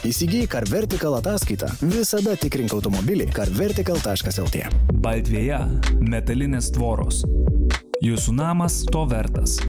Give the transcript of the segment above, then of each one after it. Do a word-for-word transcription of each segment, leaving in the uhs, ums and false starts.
Įsigyj CarVertical ataskaitą. Visada tikrink automobilį carvertical taškas lt. Baltvėja – metalinės tvoros. Jūsų namas to vertas.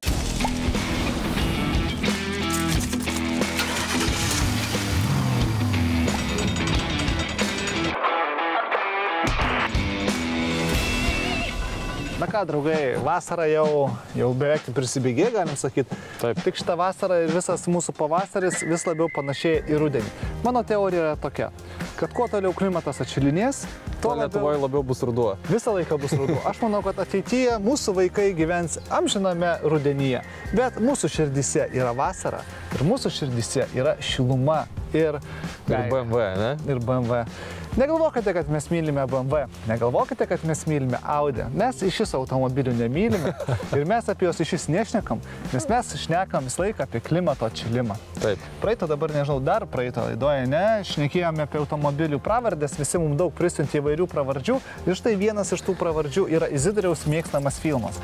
Na ką, draugai, vasara jau, jau beveik prisibėgė, galim sakyti. Taip. Tik šitą vasarą ir visas mūsų pavasaris vis labiau panašėja į rudenį. Mano teorija yra tokia, kad kuo toliau klimatas atšilinės, tuo Lietuvoje labiau bus ruduo. Visą laiką bus ruduo. Aš manau, kad ateityje mūsų vaikai gyvens amžiname rudenyje. Bet mūsų širdyse yra vasara ir mūsų širdyse yra šiluma ir... Ir B M W, ne? Ir B M W. Negalvokite, kad mes mylime B M W, negalvokite, kad mes mylime Audi. Mes iš šis automobilių nemylime ir mes apie juos iš šis nešnekam, nes mes šnekam visą laiką apie klimato atšilimą. Taip. Praeito dabar, nežinau, dar praeito laidoje, ne, šnekėjome apie automobilių pravardės, visi mums daug prisiuntė įvairių pravardžių ir štai vienas iš tų pravardžių yra Izidoriaus mėgstamas filmas.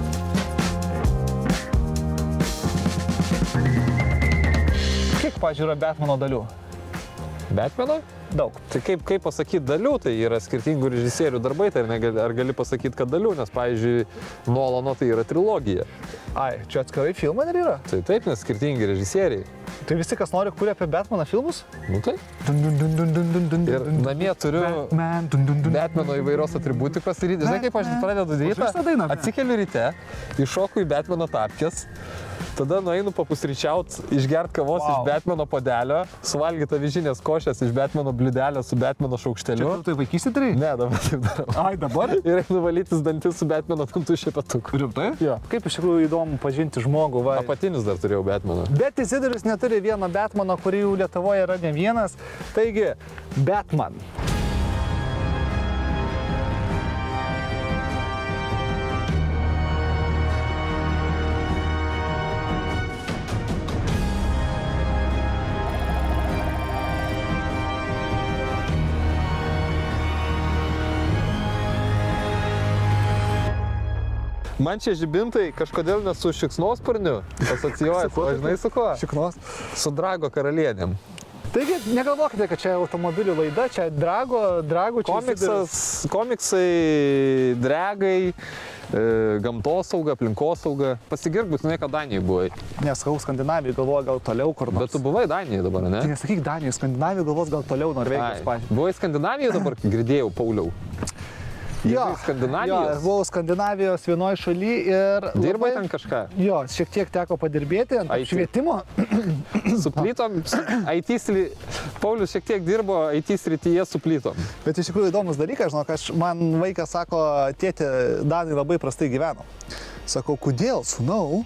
Kiek, pavyzdžiui, yra Batmano dalių? Batmano? Daug. Tai kaip, kaip pasakyti dalių, tai yra skirtingų režisierių darbai, tai ar, negali, ar gali pasakyti, kad dalių, nes, pavyzdžiui, Nolano tai yra trilogija. Ai, čia atskirai filmai dar yra? Tai taip, nes skirtingi režisieriai. Tai visi, kas nori, kuria apie Batmaną filmus? Nu taip. Ir namie turiu Batmano įvairios atributikos ir žinai, kaip aš pradedu rytą, atsikeliu ryte, iššoku į Batmano tapkės, tada nueinu papusryčiaut, išgert kavos wow. iš Batmano padelio, suvalgyt avižinės košės iš Batmano bliudelio su Batmano šaukšteliu. Čia tu tai vaikystė darai? Ne, dabar taip darau. Ai, dabar? Ir einu valytis dantis su Batmano dantų šepetuku. Rimtai? Jo. Kaip iš tikrųjų įdomu pažinti žmogų, va. Apatinius dar turėjau Batmano. Bet Izidorius neturi vieno Batmano, kurį jau Lietuvoje yra ne vienas. Taigi, Batman. Man čia žibintai kažkodėl ne su šikšnosparniu asocijuojas, o žinai su kuo? Šiknos. Su Drago karalienėm. Taigi, negalvokite, kad čia automobilių laida, čia Drago, Drago čia Komiksas, komiksai, dragai, e, gamtosauga, aplinkosauga. Pasigirk, būtinai, kad Danijoje buvai. Nesakau, Skandinavijoje galvoju gal toliau kur nors. Bet tu buvai Danijoje dabar, ne? Tai nesakyk Danijoje, Skandinavijoje galvos gal toliau Norvegijos pačiai. Buvai Skandinavijoje dabar, girdėjau, Pauliau. Jo, Skandinavijos? Jo, buvau Skandinavijos vienoje šaly ir... Dirbai ten kažką? Jo, šiek tiek teko padirbėti ant apšvietimo. Su plytom, I T sli... Paulius šiek tiek dirbo I T srityje su plytom. Bet iš tikrųjų įdomus dalykas, žinok, aš, man vaikas sako, tėtė, Danai labai prastai gyveno. Sakau, kodėl, sūnau?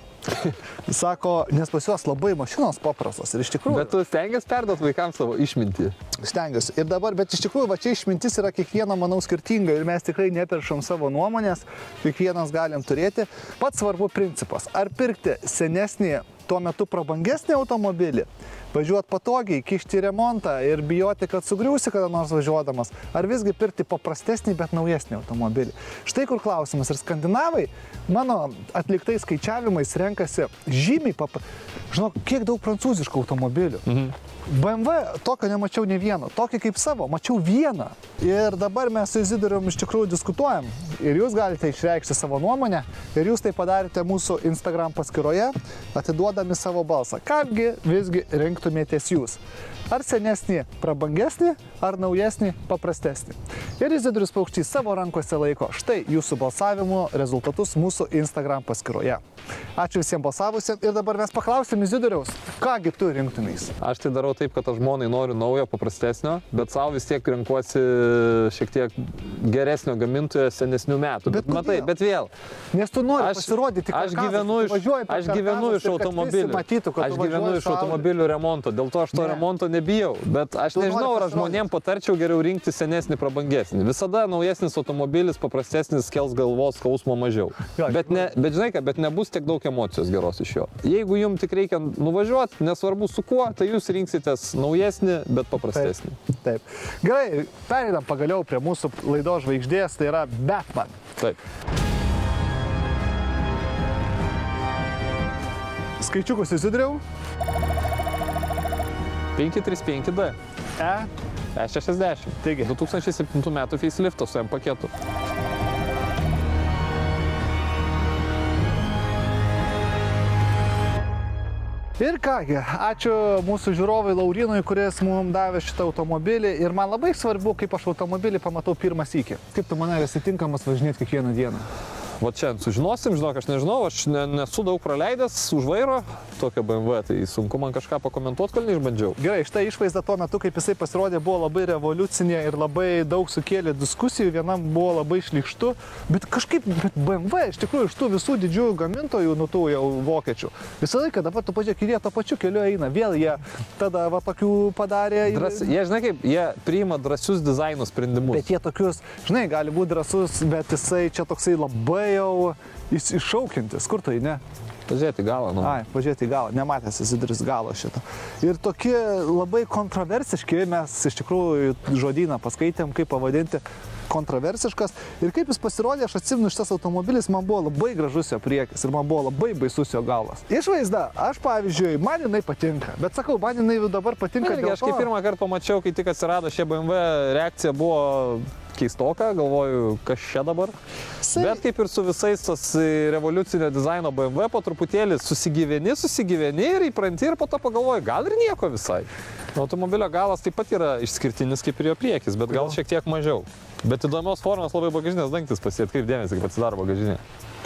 Sako, nes pas juos labai mašinos paprastos ir iš tikrųjų... Bet tu stengiasi perduoti vaikams savo išmintį? Stengiuosi. Ir dabar, bet iš tikrųjų, va čia išmintis yra kiekvieno, manau, skirtinga ir mes tikrai neperšam savo nuomonės, kiekvienas galim turėti. Pats svarbu principas, ar pirkti senesnį, tuo metu prabangesnį automobilį, važiuoti patogiai, kišti remontą ir bijoti, kad sugriūsi kada nors važiuodamas, ar visgi pirkti paprastesnį, bet naujesnį automobilį. Štai kur klausimas. Ir skandinavai, mano atliktais skaičiavimais, renkasi žymiai pap... Žinok, kiek daug prancūziškų automobilių. Mhm. B M W tokio nemačiau ne vieno, tokį kaip savo, mačiau vieną. Ir dabar mes su Izidorium iš tikrųjų diskutuojam. Ir jūs galite išreikšti savo nuomonę. Ir jūs tai padarėte mūsų Instagram paskyroje, atiduodami savo balsą. Kamgi visgi rinktumėtės jūs? Ar senesnį, prabangesnį, ar naujesnį, paprastesnį? Ir Izidorius Paukštys savo rankose laiko štai jūsų balsavimo rezultatus mūsų Instagram paskyroje. Ačiū visiems balsavusiems ir dabar mes paklausim Izidoriaus, kągi tu rinktumės? Aš tai darau taip, kad aš žmonai noriu naujo, paprastesnio, bet savo vis tiek renkuosi šiek tiek geresnio gamintojo senesnių metų. Bet, bet matai, bet vėl. Nes tu nori aš, pasirodyti aš gyvenu iš, aš gyvenu iš automobilių. Matytų, aš gyvenu iš automobilių remonto, dėl to aš to ne. remonto nebijau. Bet aš tu nežinau, ar žmonėm patarčiau geriau rinkti senesnį, prabangesnį. Visada naujesnis automobilis, paprastesnis, kels galvos skausmo mažiau. Jo, bet, ne, bet žinai ką, bet nebus tiek daug emocijos geros iš jo. Jeigu jums tik reikia nuvažiuoti, nesvarbu su kuo, tai jūs rinksitės naujesnį, bet paprastesnį. Taip. Taip. Gerai, pereinam pagaliau prie mūsų laidos žvaigždės, tai yra Batman. Taip. Skaičiukus Izidoriau. penki trys penki D. E? E šešiasdešimt. Taigi. du tūkstančiai septintų metų facelifto su M paketu. Ir kągi, ačiū mūsų žiūrovui Laurinui, kuris mums davė šitą automobilį. Ir man labai svarbu, kaip aš automobilį pamatau pirmą sykį. Kaip tu manai, esi tinkamas važinėti kiekvieną dieną? Va čia sužinosim, žinok, aš nežinau, aš ne, nesu daug praleidęs už vairo tokio B M W, tai sunku man kažką pakomentuoti, kol neišbandžiau. Gerai, štai išvaizda tuo metu, kaip jisai pasirodė, buvo labai revoliucinė ir labai daug sukėlė diskusijų, vienam buvo labai šlykštu, bet kažkaip bet B M W iš tikrųjų iš tų visų didžiųjų gamintojų, nu tų jau vokiečių, visą laiką dabar tu pažiūrėk, jie to pačiu keliu eina, vėl jie tada va tokių padarė. Dras, jie, žinai kaip, jie priima drąsius dizaino sprendimus. Bet jie tokius, žinai, gali būti drąsus, bet jisai čia toksai labai jau iššaukintis. Kur tai, ne? Pažiūrėti galą, nu. Ai, pažiūrėti galą. Nematęs Izidris galo šito. Ir tokie labai kontroversiški, mes iš tikrųjų žodyną paskaitėm, kaip pavadinti kontroversiškas. Ir kaip jis pasirodė, aš atsimenu, šitas automobilis man buvo labai gražus jo priekis ir man buvo labai baisus jo galas. Išvaizda, aš pavyzdžiui, man jinai patinka, bet sakau, man jinai dabar patinka Irgi, dėl aš kaip pirmą kartą pamačiau, kai tik atsirado šie B M W, reakcija buvo keistoka, galvoju, kas čia dabar. Sai... Bet kaip ir su visais tas revoliucinio dizaino B M W, po truputėlį susigyveni, susigyveni ir įpranti ir po to pagalvoju, gal ir nieko visai. Automobilio galas taip pat yra išskirtinis kaip ir jo priekis, bet gal šiek tiek mažiau. Bet įdomios formos labai bagažinės dangtis pasiet, kaip dėmesį, kaip atsidaro bagažinė.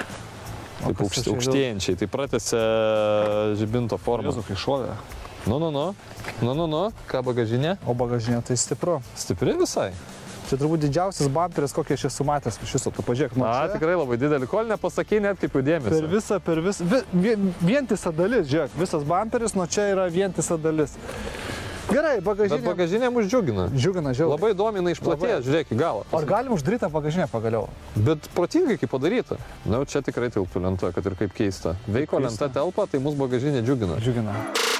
Taip aukšti, aukštėjančiai, tai pratęsia žibinto formą. Jezu, kai šovė. Nu, nu, nu, nu, nu, nu, ką bagažinė? O bagažinė tai stipru. Stipri visai. Čia turbūt didžiausias bumperis, kokį aš esu matęs iš viso, tu pažiūrėk. Na, tikrai labai didelį, kol nepasakei, net kaip jų dėmesį. Per visą, per visą, vi, vientisa dalis, žiūrėk, visas bumperis, nuo čia yra vientisa dalis. Gerai, bagažinė. Bet bagažinė mus džiugina. Džiugina, žiauriai. Labai įdomiai išplatėja, žiūrėk į galą. Ar galim uždarytą bagažinę pagaliau? Bet protingai kaip padaryta. Na, čia tikrai tilptų lenta, kad ir kaip keista. Veiko lenta telpa, tai mūsų bagažinė džiugina. Džiugina.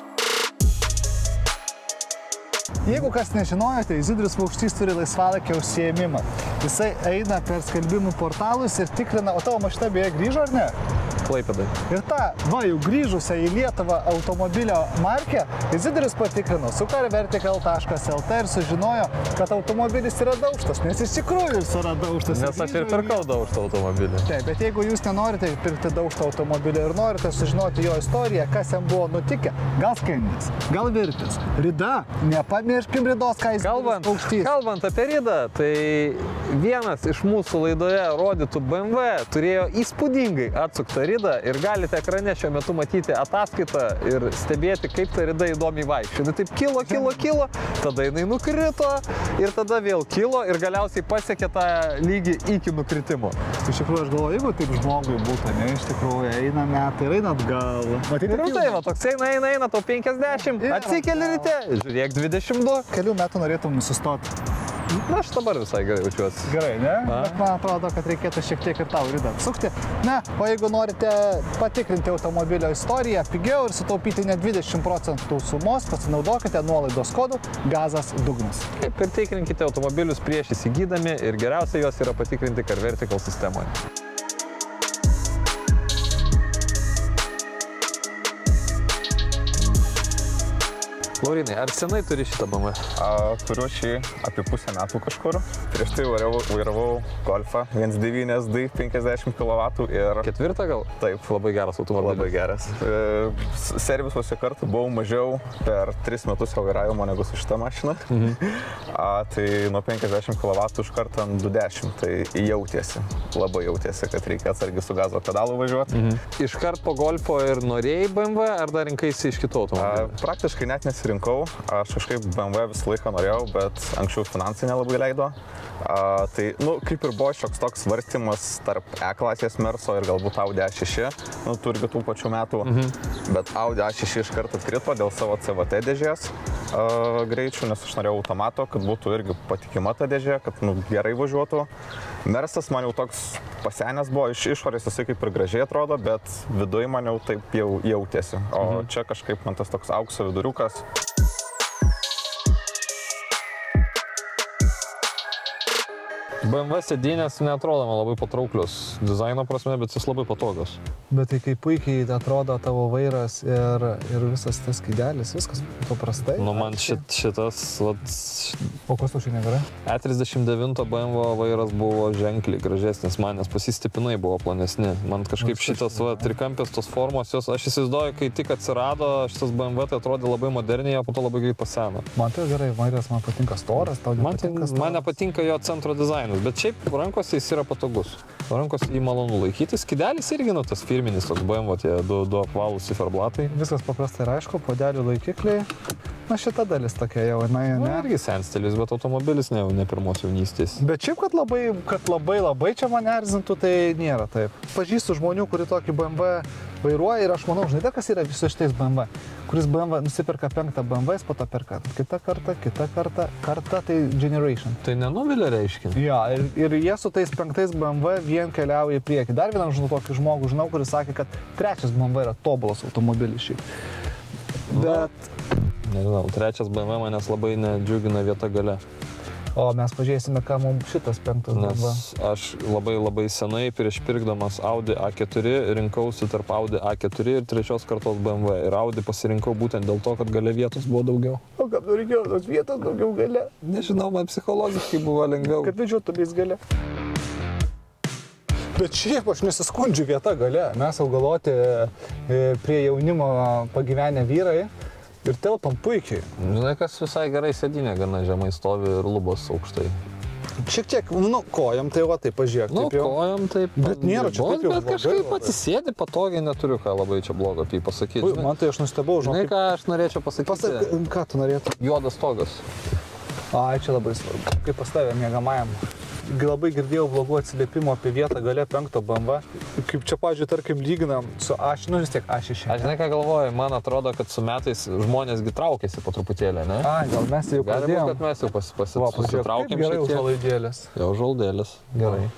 Jeigu kas nežinojote, Izidrius Paukštys turi laisvalaikio užsiėmimą. Jisai eina per skelbimų portalus ir tikrina, o tavo mašina beje grįžo ar ne? Klaipėdai. Ir tą, va, jau grįžusią į Lietuvą automobilio markę, Izidrius patikrino su carvertical taškas el t ir sužinojo, kad automobilis yra daužtas, nes iš tikrųjų jis yra daužtas. Nes aš ir pirkau daužtą automobilį. Taip, bet jeigu jūs nenorite pirkti daužtą automobilį ir norite sužinoti jo istoriją, kas jam buvo nutikę, gal skandis, gal virtis, rida, nepamirškim ridos, ką Izidrius Paukštys. Kalbant apie ridą, tai vienas iš mūsų laidoje rodytų B M W turėjo įspūdingai atsuktą ridą ir galite ekrane šiuo metu matyti ataskaitą ir stebėti, kaip ta rida įdomiai vaikščia. Jinai taip kilo, kilo, kilo, tada jinai nukrito ir tada vėl kilo ir galiausiai pasiekė tą lygį iki nukritimo. Iš tikrųjų, aš galvoju, jeigu taip žmogui būtų, ne, iš tikrųjų, eina metai ir eina atgal. Matyti, ir tai, va, toks eina, eina, eina, tau penkiasdešimt, atsikeli ryte, žiūrėk dvidešimt du. Kelių metų norėtum sustoti. Na, aš dabar visai gerai jaučiuosi. Gerai, ne? A? Bet man atrodo, kad reikėtų šiek tiek ir tau ridą atsukti. Ne, o jeigu norite patikrinti automobilio istoriją pigiau ir sutaupyti net dvidešimt procentų sumos, pasinaudokite nuolaidos kodu Gazas Dugnas. Kaip ir tikrinkite automobilius prieš įsigydami ir geriausia juos yra patikrinti carvertical sistemoje. Laurinai, ar senai turi šitą B M W? A, turiu šį apie pusę metų kažkur. Prieš tai vairavau, vairavau Golfą vienas devyni S D penkiasdešimt kilovatų ir... Ketvirtą gal? Taip. Labai geras automobilis. Labai geras. E, servisuose kartų buvau mažiau per tris metus jau vairavimo negu su šitą mašiną. Mhm. A, tai nuo penkiasdešimt kilovatų iš karto ant du dešimt, tai jautėsi. Labai jautėsi, kad reikia atsargiai su gazo pedalu važiuoti. Mhm. Iškart po Golfo ir norėjai B M W, ar dar rinkaisi iš kitų automobilių? A, praktiškai net nesi rinkau, aš kažkaip B M W visą laiką norėjau, bet anksčiau finansai nelabai leido. A, tai, nu, kaip ir buvo šioks toks svarstymas tarp E klasės Merso ir galbūt Audi A šeši, nu, turi tų pačių metų, mhm. bet Audi A šeši iš karto atkrito dėl savo C V T dėžės a, greičių, nes aš norėjau automato, kad būtų irgi patikima ta dėžė, kad nu, gerai važiuotų. Mersas man jau toks pasenęs buvo, iš išorės jisai kaip ir gražiai atrodo, bet viduje man jau taip jau jautėsi, o mhm. čia kažkaip man tas toks aukso viduriukas. B M W sėdynės neatrodo man labai patrauklios dizaino prasme, bet jis labai patogus. Bet tai kaip puikiai atrodo tavo vairas ir, ir visas tas skydelis, viskas paprastai. Nu, man šit, šitas, vat... O kas tau šiandien gerai? E trisdešimt devyni B M W vairas buvo ženkliai gražesnis man, nes pasistipinai buvo planesni. Man kažkaip šitas, va, trikampės tos formos, jos, aš įsivaizduoju, kai tik atsirado šitas B M W, tai atrodė labai moderniai, o po to labai greit paseno. Man tai gerai, vairas man patinka storas, tau nepatinka storas. Man nepatinka jo centro dizainas, bet šiaip rankose jis yra patogus. Rankose jį malonu laikytis. Skidelis irgi, nu, tas firminis toks B M W, tie du, du apvalūs ciferblatai. Viskas paprastai ir aišku, podelių laikikliai. Na, šita dalis tokia jau, na, ne. Na, irgi senstelis, bet automobilis ne, ne pirmos jaunystės. Bet šiaip, kad labai, kad labai, labai čia mane erzintų, tai nėra taip. Pažįstu žmonių, kurie tokį B M W vairuoja ir aš manau, žinai, kas yra viso šitais B M W. Kuris B M W nusiperka penktą B M W, jis po to perka kitą kartą, kitą kartą, kartą tai generation. Tai nenuvilia reiškia. Jo, ir, ir jie su tais penktais B M W vien keliauja į priekį. Dar vienam žinau tokį žmogų, žinau, kuris sakė, kad trečias B M W yra tobulas automobilis šiaip. Bet... Nežinau, trečias B M W manęs labai nedžiugina vieta gale. O mes pažiūrėsime, ką mums šitas penktas B M W. Nes aš labai labai senai prieš pirkdamas Audi A keturi rinkausi tarp Audi A keturi ir trečios kartos B M W. Ir Audi pasirinkau būtent dėl to, kad gale vietos buvo daugiau. O kaip reikėjo tos vietos daugiau gale? Nežinau, man psichologiškai buvo lengviau. Kad vedžiotumės gale. Bet šiaip aš nesiskundžiu vieta gale. Mes augaloti prie jaunimo pagyvenę vyrai. Ir telpam puikiai. Žinai, kas visai gerai sėdynė, gana žemai stovi ir lubos aukštai. Šiek tiek, nu, kojam tai va, tai pažiūrėk. Nu, taip jau. kojam taip. Bet nėra čia taip jau Bet kažkaip atsisėdi patogiai, neturiu ką labai čia blogo apie jį pasakyti. Ui, man tai aš nustebau, žinau. Žinai, ką aš norėčiau pasakyti? Pasak, ką tu norėtum? Juodas stogas. Ai, čia labai svarbu. Kaip pas tavę miegamajam. Labai girdėjau blogų atsiliepimų apie vietą gale penkto B M W. Kaip čia, pavyzdžiui, tarkim, lyginam su A šeši, nu vis tiek A šeši. Aš žinai, ką galvoju, man atrodo, kad su metais žmonėsgi traukėsi po truputėlį, ne? A, gal mes jau pradėjom. Gali būt, kad mes jau pas, pas, Va, pasitraukėm šiek tiek. Gerai užuolaidėlės. Jau užuolaidėlės. Gerai.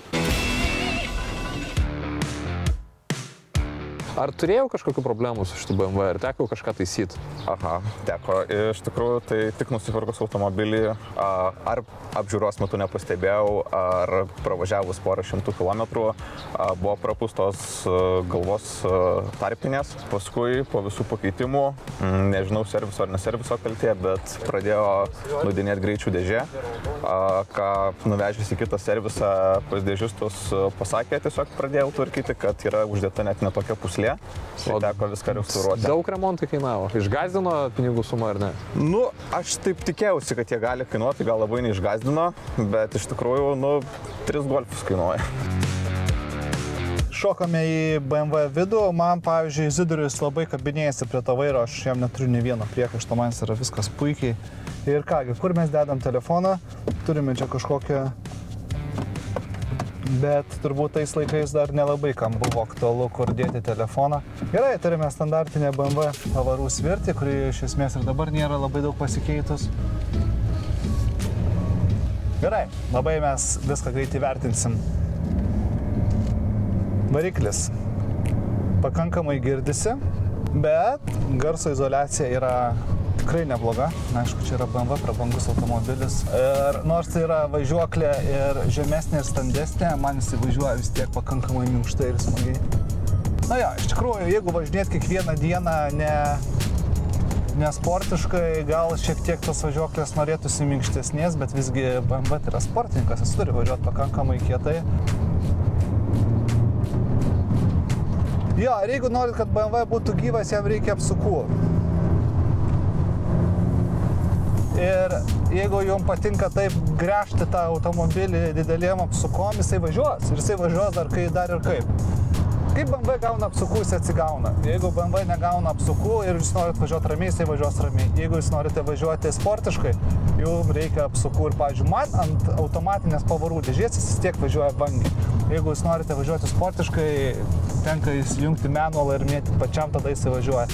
Ar turėjau kažkokių problemų su šitu B M W ir teko kažką taisyti? Aha, teko. Iš tikrųjų, tai tik nusipirkus automobilį, ar apžiūros metu nepastebėjau, ar pravažiavus porą šimtų kilometrų buvo prapūstos galvos tarpinės. Paskui po visų pakeitimų, nežinau serviso ar neserviso kaltė, bet pradėjo nudinėti greičių dėžė, ką nuvežęs į kitą servisą pas dėžistus pasakė, tiesiog pradėjau tvarkyti, kad yra uždėta net netokia puslė. Tai teko viską restauruoti. Daug remontai kainavo. Išgazdino pinigų sumą ar ne? Nu, aš taip tikėjausi, kad jie gali kainuoti, gal labai neišgazdino, bet iš tikrųjų, nu, tris golfus kainuoja. Šokame į B M W vidų. Man, pavyzdžiui, Zidorius labai kabinėjasi prie to vairo, aš jam neturiu nei vieno priekaišto, man yra viskas puikiai. Ir kągi, kur mes dedam telefoną? Turime čia kažkokią... Bet turbūt tais laikais dar nelabai kam buvo aktualu, kur dėti telefoną. Gerai, turime standartinę B M W pavarų svirtį, kuri iš esmės ir dabar nėra labai daug pasikeitus. Gerai, labai mes viską greitai vertinsim. Variklis pakankamai girdisi, bet garso izoliacija yra tikrai nebloga. Na, aišku, čia yra B M W prabangus automobilis. Ir nors tai yra važiuoklė ir žemesnė ir standesnė, man jis važiuoja vis tiek pakankamai minkštai ir smagiai. Na jo, iš tikrųjų, jeigu važinėt kiekvieną dieną ne, ne sportiškai, gal šiek tiek tos važiuoklės norėtųsi minkštesnės, bet visgi B M W tai yra sportininkas, jis turi važiuoti pakankamai kietai. Jo, ir jeigu norit, kad B M W būtų gyvas, jam reikia apsukų. Ir jeigu jums patinka taip gręžti tą automobilį didelėm apsukom, jisai važiuos. Ir jisai važiuos dar, kai, dar ir kaip. Kaip B M W gauna apsukų, jis atsigauna. Jeigu B M W negauna apsukų ir jūs norit važiuoti ramiai, jisai važiuos ramiai. Jeigu jūs norite važiuoti sportiškai, jums reikia apsukų. Ir, pavyzdžiui, man ant automatinės pavarų dėžės jis vis tiek važiuoja vangiai. Jeigu jūs norite važiuoti sportiškai, tenka įsijungti manualą ir mėtyti pačiam, tada jisai važiuoja.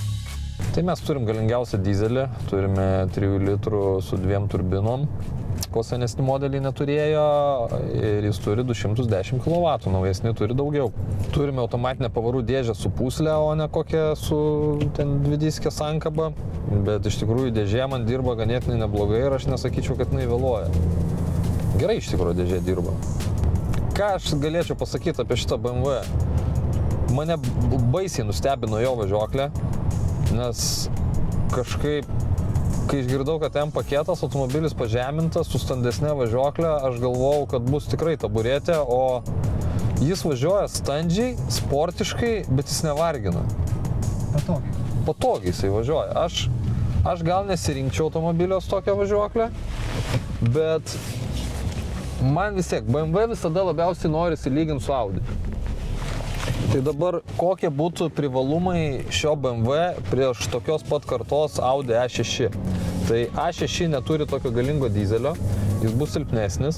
Tai mes turim galingiausią dizelį, turime trijų litrų su dviem turbinom, ko senesni modeliai neturėjo ir jis turi du šimtus dešimt kilovatų, naujesni turi daugiau. Turime automatinę pavarų dėžę su pūslę, o ne kokią su ten dvidiskė sankaba, bet iš tikrųjų dėžė man dirba ganėtinai neblogai ir aš nesakyčiau, kad jinai vėluoja. Gerai iš tikrųjų dėžė dirba. Ką aš galėčiau pasakyti apie šitą B M W? Mane baisiai nustebino jo važiuoklė, nes kažkaip, kai išgirdau, kad M paketas, automobilis pažemintas su standesne važiuoklė, aš galvojau, kad bus tikrai taburetė, o jis važiuoja standžiai, sportiškai, bet jis nevargina. Patogiai. Patogiai jisai važiuoja. Aš, aš gal nesirinkčiau automobilio su tokia važiuoklė, bet man vis tiek, B M W visada labiausiai norisi lyginti su Audi. Tai dabar kokie būtų privalumai šio B M W prieš tokios pat kartos Audi A šeši? Tai A šeši neturi tokio galingo dizelio, jis bus silpnesnis.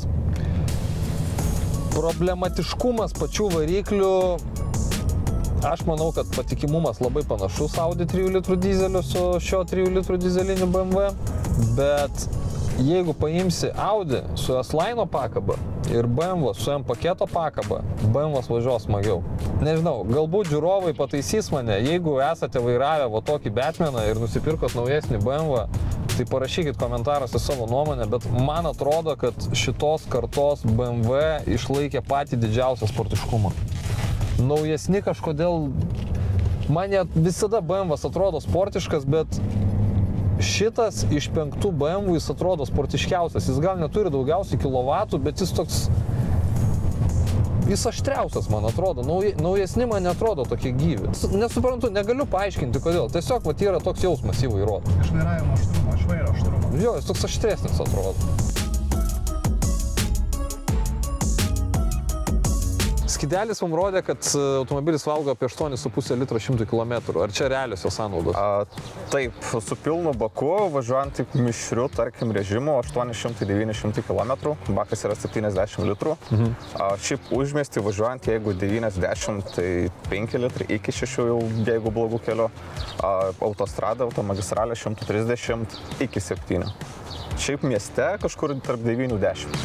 Problematiškumas pačių variklių, aš manau, kad patikimumas labai panašus Audi trijų litrų dizeliu su šio trijų litrų dizeliniu B M W, bet jeigu paimsi Audi su S-Line pakaba ir B M W su M paketo pakaba, B M W važiuos smagiau. Nežinau, galbūt žiūrovai pataisys mane, jeigu esate vairavę va tokį Batmaną ir nusipirkot naujesnį B M W, tai parašykit komentaruose savo nuomonę, bet man atrodo, kad šitos kartos B M W išlaikė patį didžiausią sportiškumą. Naujesni kažkodėl, man visada B M W atrodo sportiškas, bet šitas iš penktų B M W jis atrodo sportiškiausias. Jis gal neturi daugiausiai kilovatų, bet jis toks... Jis aštriausias, man atrodo. Nauj, naujesni man netrodo tokie gyvi. Nesuprantu, negaliu paaiškinti, kodėl. Tiesiog vat, yra toks jausmas į vairuotą. Iš vairavimo aštrumo, iš vairo aštrumo. Jo, jis toks aštresnis atrodo. Skidelis mums rodė, kad automobilis valgo apie aštuonis su puse litro šimtui kilometrų. Ar čia realios jo sąnaudos? A, taip, su pilnu baku, važiuojant taip mišriu, tarkim, režimu, aštuoni šimtai devyni šimtai kilometrų, bakas yra septyniasdešimt litrų. Mhm. A, šiaip užmiestį važiuojant, jeigu devyniasdešimt, tai penki litrai, iki šešių jau, jeigu blogų kelių. A, autostrada, automagistralė šimtas trisdešimt, iki septynių. Šiaip mieste kažkur tarp devynių dešimt.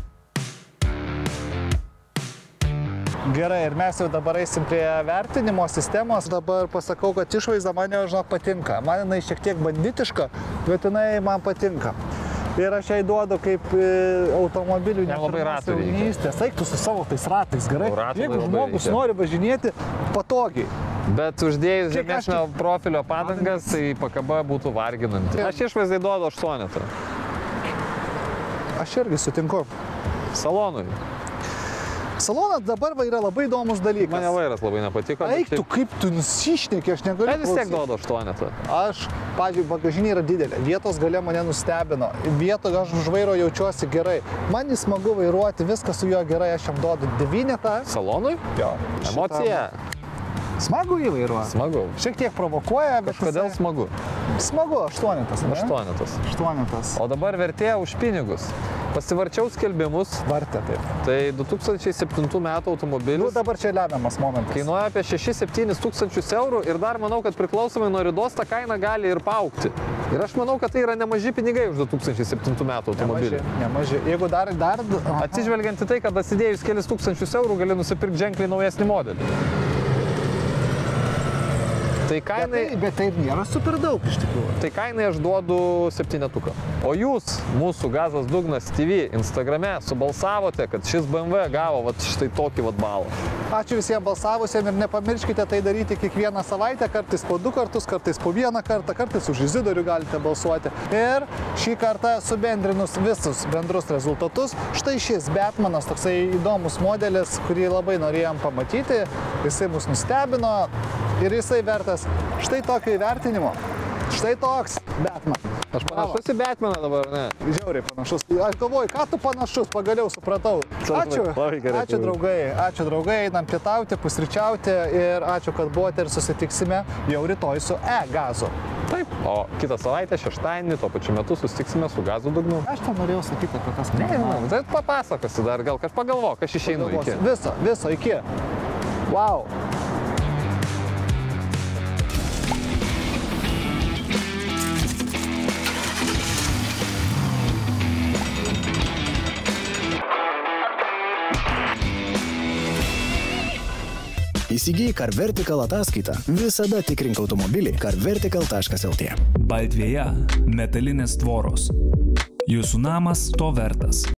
Gerai, ir mes jau dabar eisim prie vertinimo sistemos. Dabar pasakau, kad išvaizda man jau, žinok, patinka. Man jinai šiek tiek banditiška, bet jinai man patinka. Ir aš jai duodu kaip automobilių nepirmos jaunystės. Eik tu su savo tais ratais, gerai? Jeigu žmogus nori važinėti patogiai. Bet uždėjus žemesnio profilio padangas, tai pakaba būtų varginanti. Aš išvaizdai duodu aštuonetą. Aš irgi sutinku. Salonui. Salonas dabar va yra labai įdomus dalykas. Mane vairas labai nepatiko. Eik tu, kaip tu nusišneki, aš negaliu. Bet vis tiek duodu aštuonetą. Aš, pavyzdžiui, bagažinė yra didelė. Vietos gale mane nustebino. Vieto aš už vairo jaučiuosi gerai. Man jis smagu vairuoti, viskas su juo gerai, aš jam duodu devynetą. Salonui? Jo. Emocija? Smagu jį vairuoti. Smagu. Šiek tiek provokuoja, bet... Kažkodėl jisai... smagu? Smagu, aštuonetas. Aštuonetas. Aštuonetas. O dabar vertė už pinigus. Pasivarčiau skelbimus. Vartė, taip. Tai du tūkstančiai septintų metų automobilis. Nu, dabar čia lemiamas momentas. Kainuoja apie šešis septynis tūkstančius eurų ir dar manau, kad priklausomai nuo ridos ta kaina gali ir paaugti. Ir aš manau, kad tai yra nemaži pinigai už du tūkstančiai septintų metų automobilį. Nemaži, nemaži. Jeigu dar... dar... Atsižvelgiant į tai, kad atsidėjus kelis tūkstančius eurų gali nusipirkti ženkliai naujesnį modelį. Tai kainai... Bet, tai, bet tai nėra super daug iš tikrųjų. Tai kainai aš duodu septynetuką. O jūs, mūsų Gazas Dugnas T V Instagrame subalsavote, kad šis B M W gavo vat štai tokį vat balą. Ačiū visiems balsavusiems ir nepamirškite tai daryti kiekvieną savaitę, kartais po du kartus, kartais po vieną kartą, kartais už Izidorių galite balsuoti. Ir šį kartą subendrinus visus bendrus rezultatus, štai šis Batmanas, toksai įdomus modelis, kurį labai norėjom pamatyti, jisai mus nustebino ir jisai vertas štai tokio įvertinimo. Štai toks Batman. Aš panašus į Batmaną dabar, ne? Žiauriai panašus. Aš galvoju, ką tu panašus, pagaliau supratau. Ačiū, ačiū draugai, ačiū draugai, einam pietauti, pusryčiauti ir ačiū, kad buvote ir susitiksime jau rytoj su E-Gazu. Taip, o kitą savaitę, šeštadienį, tuo pačiu metu susitiksime su Gazu Dugnu. Aš to norėjau sakyti apie tas ne, ne, tai papasakosi dar, gal kažką pagalvok, aš išeinu iki. Viso, viso, iki. Wow. Įsigyj CarVertical ataskaitą. Visada tikrink automobilį carvertical taškas lt. Baltvėja. Metalinės tvoros. Jūsų namas to vertas.